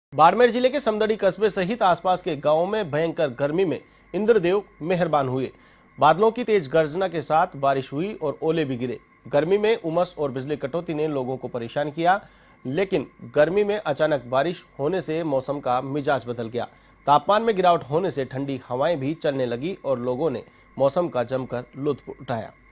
बाड़मेर जिले के समदड़ी कस्बे सहित आसपास के गांवों में भयंकर गर्मी में इंद्रदेव मेहरबान हुए। बादलों की तेज गर्जना के साथ बारिश हुई और ओले भी गिरे। गर्मी में उमस और बिजली कटौती ने लोगों को परेशान किया, लेकिन गर्मी में अचानक बारिश होने से मौसम का मिजाज बदल गया। तापमान में गिरावट होने से ठंडी हवाएं भी चलने लगी और लोगों ने मौसम का जमकर लुत्फ उठाया।